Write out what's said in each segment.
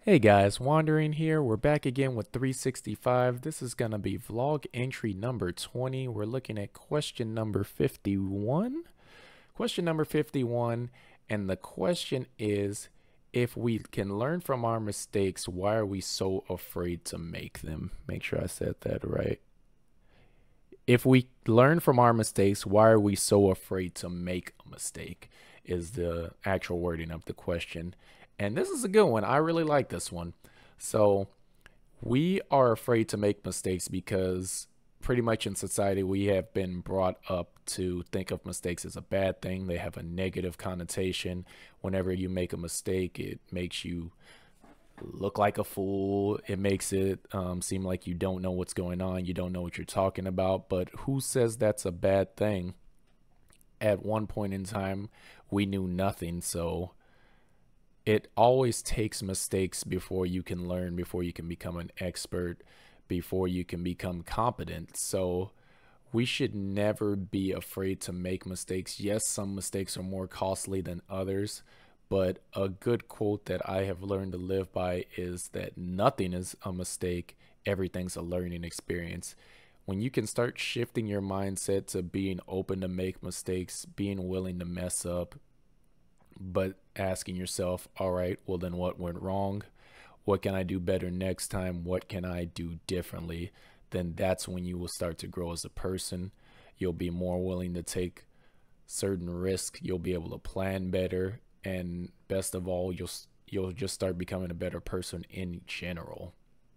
Hey guys, Wandering here. We're back again with 365. This is going to be vlog entry number 20. We're looking at question number 51. Question number 51, and the question is, if we can learn from our mistakes, why are we so afraid to make them? Make sure I said that right. If we learn from our mistakes, why are we so afraid to make a mistake? Is the actual wording of the question. And this is a good one. I really like this one. So, we are afraid to make mistakes because pretty much in society we have been brought up to think of mistakes as a bad thing. They have a negative connotation. Whenever you make a mistake, it makes you look like a fool. It makes it seem like you don't know what's going on. You don't know what you're talking about. But who says that's a bad thing? At one point in time, we knew nothing. So it always takes mistakes before you can learn, before you can become an expert, before you can become competent. So we should never be afraid to make mistakes. Yes, some mistakes are more costly than others, but a good quote that I have learned to live by is that nothing is a mistake, everything's a learning experience. When you can start shifting your mindset to being open to make mistakes, being willing to mess up, but asking yourself, all right, well, then what went wrong? What can I do better next time? What can I do differently? Then that's when you will start to grow as a person. You'll be more willing to take certain risks. You'll be able to plan better. And best of all, you'll just start becoming a better person in general.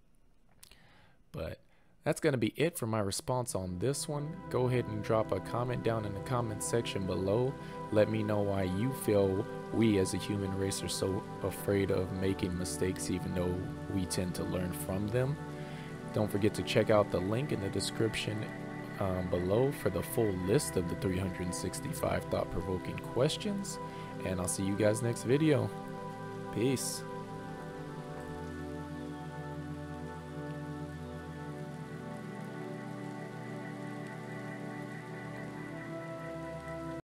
But that's going to be it for my response on this one. Go ahead and drop a comment down in the comment section below. Let me know why you feel we as a human race are so afraid of making mistakes, even though we tend to learn from them. Don't forget to check out the link in the description below for the full list of the 365 thought-provoking questions. And I'll see you guys next video. Peace.